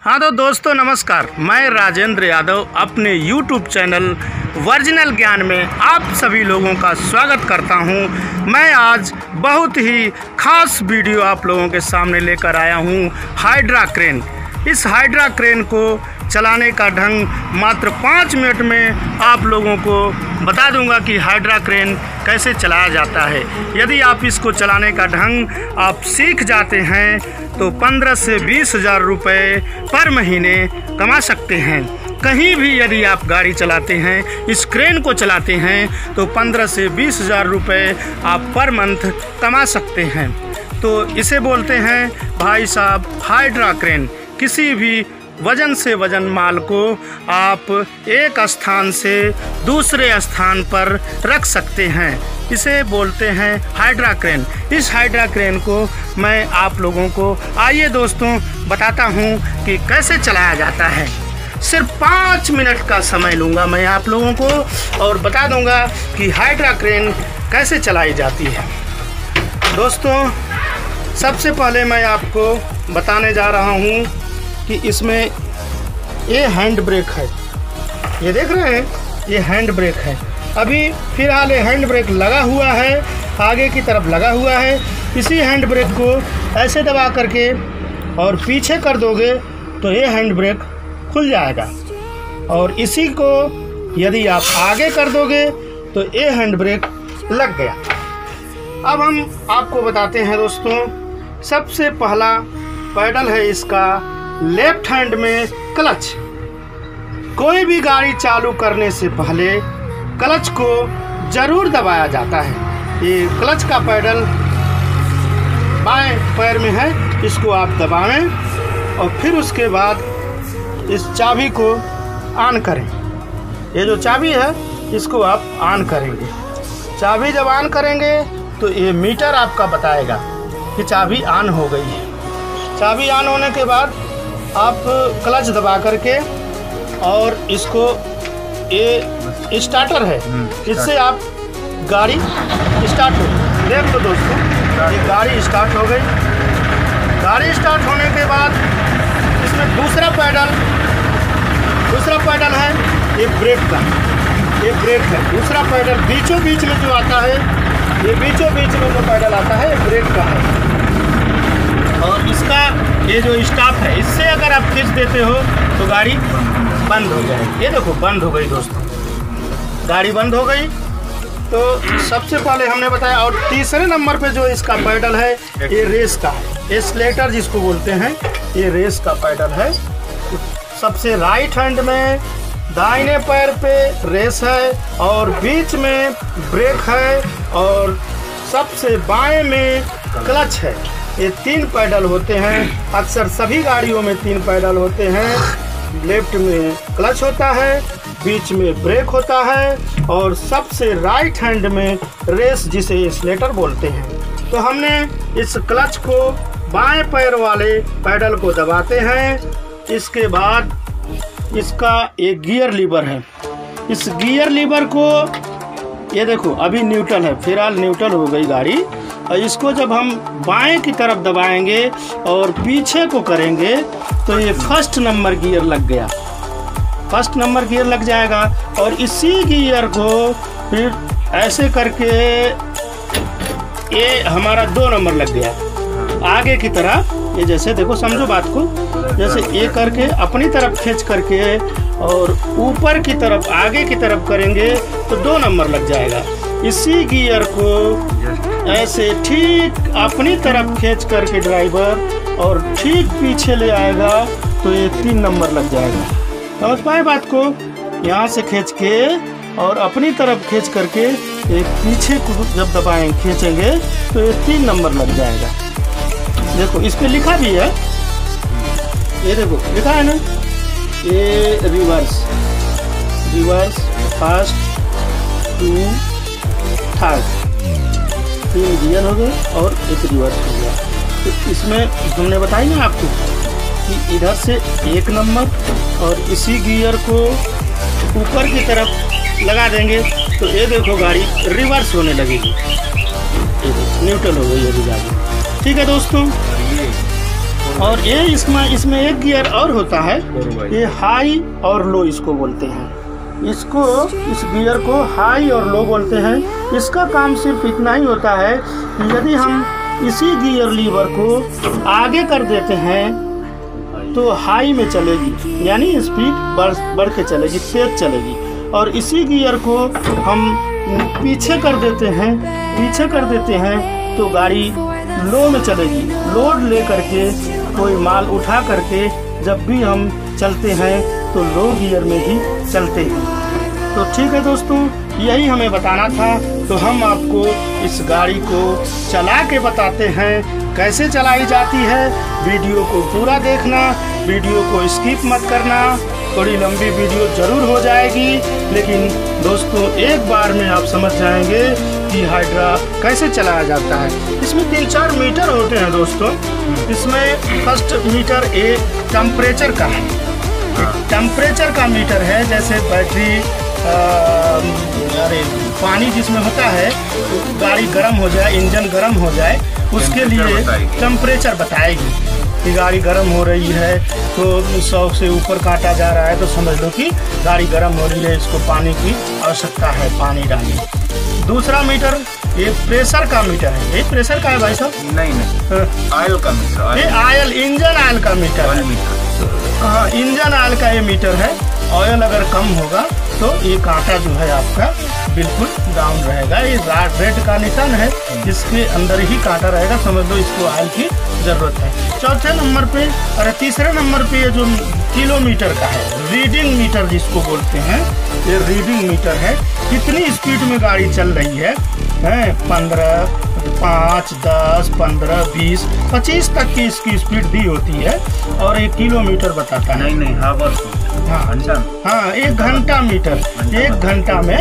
हाँ तो दोस्तों नमस्कार, मैं राजेंद्र यादव अपने YouTube चैनल वर्जिनल ज्ञान में आप सभी लोगों का स्वागत करता हूं। मैं आज बहुत ही खास वीडियो आप लोगों के सामने लेकर आया हूं। Hydra crane. इस हाइड्रा क्रेन को चलाने का ढंग मात्र 5 मिनट में आप लोगों को बता दूंगा कि हाइड्रा क्रेन कैसे चलाया जाता है। यदि आप इसको चलाने का ढंग आप सीख जाते हैं तो 15 से 20 हज़ार रुपये पर महीने कमा सकते हैं। कहीं भी यदि आप गाड़ी चलाते हैं, इस क्रेन को चलाते हैं तो 15 से 20 हज़ार रुपये आप पर मंथ कमा सकते हैं। तो इसे बोलते हैं भाई साहब हाइड्रा क्रेन। किसी भी वजन से वजन माल को आप एक स्थान से दूसरे स्थान पर रख सकते हैं। इसे बोलते हैं हाइड्रा क्रेन। इस हाइड्रा क्रेन को मैं आप लोगों को आइए दोस्तों बताता हूं कि कैसे चलाया जाता है। सिर्फ 5 मिनट का समय लूँगा मैं आप लोगों को और बता दूंगा कि हाइड्रा क्रेन कैसे चलाई जाती है। दोस्तों सबसे पहले मैं आपको बताने जा रहा हूँ कि इसमें ये हैंड ब्रेक है। ये देख रहे हैं, ये हैंड ब्रेक है। अभी फिलहाल ये हैंड ब्रेक लगा हुआ है, आगे की तरफ लगा हुआ है। इसी हैंड ब्रेक को ऐसे दबा करके और पीछे कर दोगे तो ये हैंड ब्रेक खुल जाएगा, और इसी को यदि आप आगे कर दोगे तो ये हैंड ब्रेक लग गया। अब हम आपको बताते हैं दोस्तों, सबसे पहला पैडल है इसका लेफ्ट हैंड में क्लच। कोई भी गाड़ी चालू करने से पहले क्लच को जरूर दबाया जाता है। ये क्लच का पैडल बाएं पैर में है, इसको आप दबाएं और फिर उसके बाद इस चाबी को ऑन करें। ये जो चाबी है इसको आप ऑन करेंगे। चाबी जब ऑन करेंगे तो ये मीटर आपका बताएगा कि चाबी ऑन हो गई है। चाबी ऑन होने के बाद आप क्लच दबा करके और इसको, ये स्टार्टर है, इससे आप गाड़ी स्टार्ट हो। देख लो दोस्तों, ये गाड़ी स्टार्ट हो गई। गाड़ी स्टार्ट होने के बाद इसमें दूसरा पैडल है, ये ब्रेक का, ये ब्रेक है। दूसरा पैडल बीचों बीच में जो आता है, ये बीचों बीच में जो पैडल आता है ये ब्रेक का है। और इसका ये जो स्टॉप है, इससे अगर आप खींच देते हो तो गाड़ी बंद हो जाएगी। ये देखो बंद हो गई दोस्तों, गाड़ी बंद हो गई। तो सबसे पहले हमने बताया। और तीसरे नंबर पे जो इसका पैडल है ये रेस का है, एक्सीलरेटर जिसको बोलते हैं, ये रेस का पैडल है। सबसे राइट हैंड में दाहिने पैर पे रेस है और बीच में ब्रेक है और सबसे बाएं में क्लच है। ये 3 पैडल होते हैं। अक्सर सभी गाड़ियों में 3 पैडल होते हैं। लेफ्ट में क्लच होता है, बीच में ब्रेक होता है और सबसे राइट हैंड में रेस, जिसे एक्सीलरेटर बोलते हैं। तो हमने इस क्लच को बाएं पैर वाले पैडल को दबाते हैं। इसके बाद इसका एक गियर लीवर है। इस गियर लीवर को, ये देखो अभी न्यूट्रल है, फिलहाल न्यूट्रल हो गई गाड़ी। और इसको जब हम बाएं की तरफ दबाएंगे और पीछे को करेंगे तो ये फर्स्ट नंबर गियर लग गया, फर्स्ट नंबर गियर लग जाएगा। और इसी गियर को फिर ऐसे करके ये हमारा 2 नंबर लग गया आगे की तरफ। ये जैसे देखो, समझो बात को, जैसे ये करके अपनी तरफ खींच करके और ऊपर की तरफ आगे की तरफ करेंगे तो 2 नंबर लग जाएगा। इसी गियर को ऐसे ठीक अपनी तरफ खींच करके ड्राइवर और ठीक पीछे ले आएगा तो ये 3 नंबर लग जाएगा। समझ पाए बात को? यहाँ से खींच के और अपनी तरफ खींच करके एक पीछे को जब दबाएं खींचेंगे तो ये 3 नंबर लग जाएगा। देखो इस पे लिखा भी है, ये देखो लिखा है ना, ये रिवर्स, फर्स्ट, 2, थर्ड, 3 गियर हो गए और एक रिवर्स हो गया। तो इसमें हमने बताई ना आपको कि इधर से 1 नंबर और इसी गियर को ऊपर की तरफ लगा देंगे तो ये देखो गाड़ी रिवर्स होने लगेगी। न्यूट्रल हो गई अभी गाड़ी। ठीक है दोस्तों, और ये इसमें एक गियर और होता है, ये हाई और लो इसको बोलते हैं। इस गियर को हाई और लो बोलते हैं। इसका काम सिर्फ इतना ही होता है कि यदि हम इसी गियर लीवर को आगे कर देते हैं तो हाई में चलेगी, यानी स्पीड बढ़ के चलेगी, तेज चलेगी। और इसी गियर को हम पीछे कर देते हैं तो गाड़ी लो में चलेगी। लोड ले करके कोई माल उठा करके जब भी हम चलते हैं तो लो गियर में ही चलते हैं। तो ठीक है दोस्तों, यही हमें बताना था। तो हम आपको इस गाड़ी को चला के बताते हैं कैसे चलाई जाती है। वीडियो को पूरा देखना, वीडियो को स्किप मत करना। थोड़ी लंबी वीडियो जरूर हो जाएगी, लेकिन दोस्तों एक बार में आप समझ जाएंगे कि हाइड्रा कैसे चलाया जाता है। इसमें 3-4 मीटर होते हैं दोस्तों। इसमें फर्स्ट मीटर टेम्परेचर का है, टेम्परेचर का मीटर है। जैसे बैटरी पानी जिसमें होता है तो गाड़ी गर्म हो जाए, इंजन गर्म हो जाए, उसके लिए टेम्परेचर बताएगी कि गाड़ी गर्म हो रही है। तो 100 से ऊपर काटा जा रहा है तो समझ लो कि गाड़ी गर्म हो रही है, इसको पानी की आवश्यकता है, पानी डालिए। दूसरा मीटर ये प्रेशर का मीटर है। ये प्रेशर का है भाई साहब? नहीं, ऑयल का मीटर। ये ऑयल, इंजन ऑयल का मीटर है। हाँ, इंजन ऑयल का ये मीटर है। ऑयल अगर कम होगा तो ये कांटा जो है आपका बिल्कुल डाउन रहेगा। ये रेड का निशान है, इसके अंदर ही कांटा रहेगा, समझ लो इसको ऑयल की जरूरत है। चौथे नंबर पे तीसरे नंबर पे ये जो किलोमीटर का है, रीडिंग मीटर जिसको बोलते हैं, ये रीडिंग मीटर है। कितनी स्पीड में गाड़ी चल रही है, 15, 5, 10, 15, 20, 25 तक की इसकी स्पीड दी होती है। और एक किलोमीटर बताता है। नहीं, हावर्स। हाँ, 1 घंटा मीटर, 1 घंटा में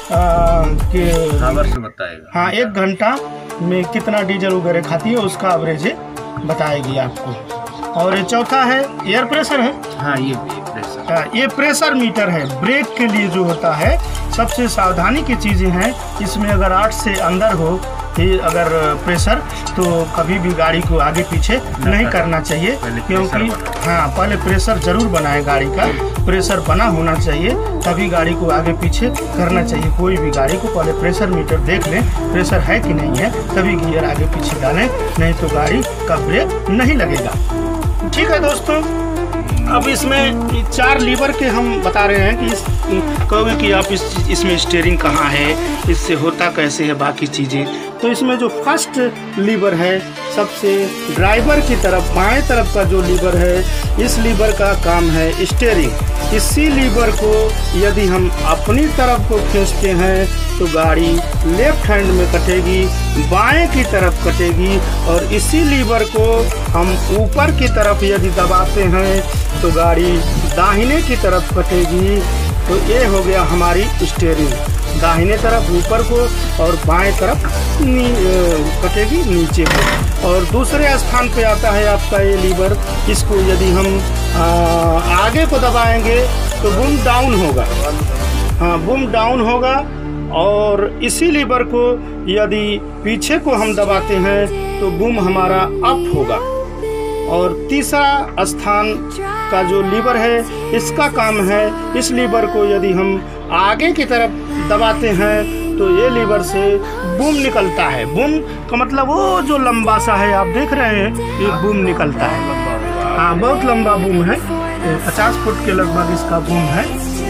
हावर्स बताएगा। हाँ, 1 घंटा में कितना डीजल वगैरह खाती है उसका एवरेज बताएगी आपको। और चौथा है एयर प्रेशर है। हाँ, ये प्रेशर। हाँ, ये प्रेशर मीटर है। ब्रेक के लिए जो होता है, सबसे सावधानी की चीज़ें हैं इसमें। अगर 8 से अंदर हो अगर प्रेशर, तो कभी भी गाड़ी को आगे पीछे नहीं करना चाहिए, क्योंकि हाँ, पहले प्रेशर जरूर बनाए। गाड़ी का प्रेशर बना होना चाहिए, तभी गाड़ी को आगे पीछे करना चाहिए। कोई भी गाड़ी को पहले प्रेशर मीटर देख लें, प्रेशर है कि नहीं है, तभी गियर आगे पीछे डालें, नहीं तो गाड़ी का ब्रेक नहीं लगेगा। ठीक है दोस्तों, अब इसमें 4 लीवर के हम बता रहे हैं कि कहोगे कि आप इसमें स्टीयरिंग कहाँ है, इससे होता कैसे है बाकी चीज़ें। तो इसमें जो फर्स्ट लीवर है, सबसे ड्राइवर की तरफ बाएं तरफ का जो लीवर है, इस लीवर का काम है स्टीयरिंग। इसी लीवर को यदि हम अपनी तरफ को खींचते हैं तो गाड़ी लेफ्ट हैंड में कटेगी, बाएं की तरफ कटेगी। और इसी लीवर को हम ऊपर की तरफ यदि दबाते हैं तो गाड़ी दाहिने की तरफ कटेगी। तो ये हो गया हमारी स्टीयरिंग, दाहिने तरफ ऊपर को और बाएं तरफ कटेगी नीचे को। और दूसरे स्थान पे आता है आपका ये लीवर। इसको यदि हम आगे को दबाएंगे तो बूम डाउन होगा। हाँ, बूम डाउन होगा। और इसी लीवर को यदि पीछे को हम दबाते हैं तो बूम हमारा अप होगा। और तीसरा स्थान का जो लीवर है, इसका काम है, इस लीवर को यदि हम आगे की तरफ दबाते हैं तो ये लीवर से बूम निकलता है। बूम का मतलब वो जो लंबा सा है, आप देख रहे हैं, ये बूम निकलता है। हाँ, बहुत लंबा बूम है, 50 फुट के लगभग इसका बूम है,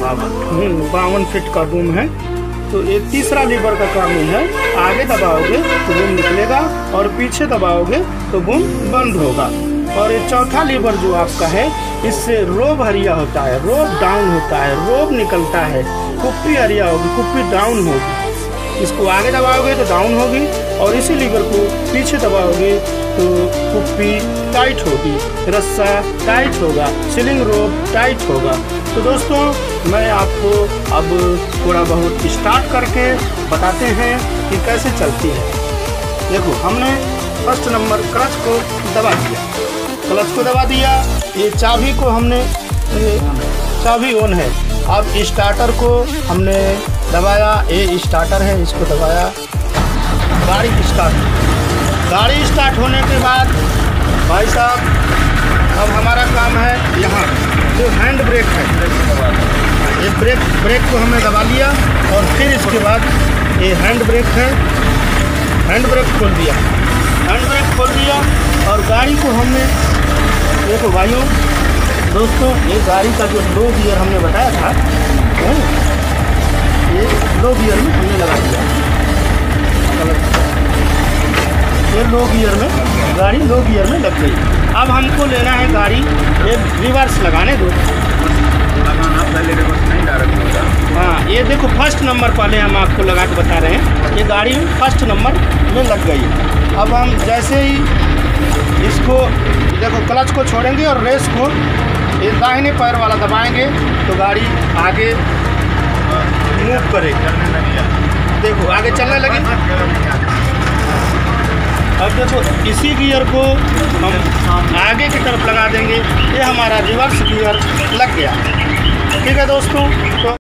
52 फीट का बूम है। तो ये तीसरा लीवर का काम ही है, आगे दबाओगे तो बूम निकलेगा और पीछे दबाओगे तो बूम बंद होगा। और ये चौथा लीवर जो आपका है, इससे रोब हरिया होता है, रोब डाउन होता है, रोब निकलता है, कुप्पी हरिया होगी, कुप्पी डाउन होगी। इसको आगे दबाओगे तो डाउन होगी और इसी लीवर को पीछे दबाओगे तो कुप्पी टाइट होगी, रस्सा टाइट होगा, सीलिंग रोब टाइट होगा। तो दोस्तों, मैं आपको अब थोड़ा बहुत स्टार्ट करके बताते हैं कि कैसे चलती है। देखो, हमने फर्स्ट नंबर क्लच को दबा दिया, क्लच को दबा दिया, ये चाबी को हमने, चाबी ऑन है। अब स्टार्टर को हमने दबाया, ये स्टार्टर है, इसको दबाया, गाड़ी स्टार्ट होने के बाद भाई साहब अब हमारा काम है यहाँ जो हैंड ब्रेक है, ये ब्रेक को हमने दबा लिया और फिर इसके बाद ये हैंड ब्रेक है, हैंड ब्रेक खोल दिया और गाड़ी को हमने, देखो भाइयों दोस्तों, ये गाड़ी का जो लो गियर हमने बताया था, ये लो गियर में हमने लगा दिया। ये लो गियर में, गाड़ी लो गियर में लग गई। अब हमको लेना है गाड़ी एक रिवर्स लगाने दो। पहले रिवर्स नहीं डायरेक्ट होगा। हाँ, ये देखो फर्स्ट नंबर पहले हम आपको लगा के बता रहे हैं, ये गाड़ी फर्स्ट नंबर में लग गई। अब हम जैसे ही इसको देखो क्लच को छोड़ेंगे और रेस को ये दाहिने पैर वाला दबाएंगे तो गाड़ी आगे मूव करेगी। देखो आगे चलने लगी। अब देखो इसी गियर को हम आगे की तरफ लगा देंगे, ये हमारा रिवर्स गियर लग गया। ठीक है दोस्तों। तो